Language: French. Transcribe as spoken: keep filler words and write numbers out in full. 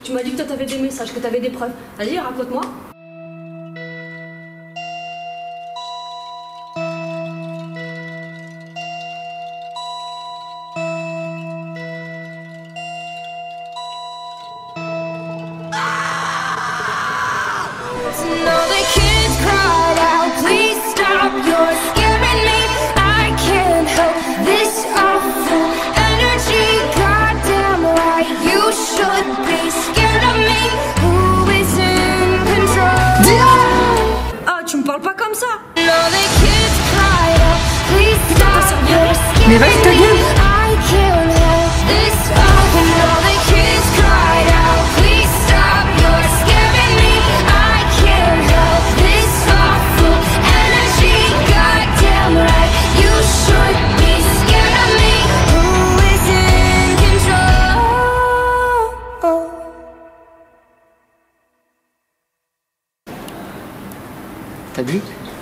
Tu m'as dit que toi t'avais des messages, que t'avais des preuves. Vas-y, raconte-moi. Tu me parles pas comme ça. Mais vas-y ta gueule. T'as vu?